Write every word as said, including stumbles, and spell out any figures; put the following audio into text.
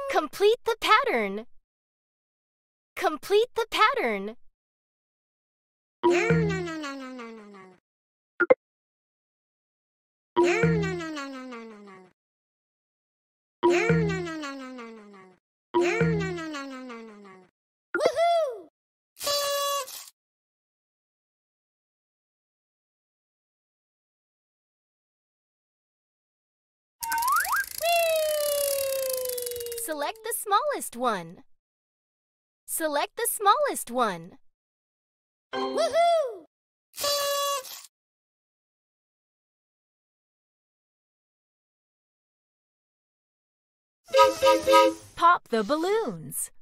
Complete the pattern. Complete the pattern. No, no, no, no, no, no, no, no. No, no, no, no, no, no, no, no. No, no, no, no, no, no, no, no. No, no, no, no, no, no, no, no. Woohoo! Select the smallest one. Select the smallest one. Woohoo! Pop the balloons.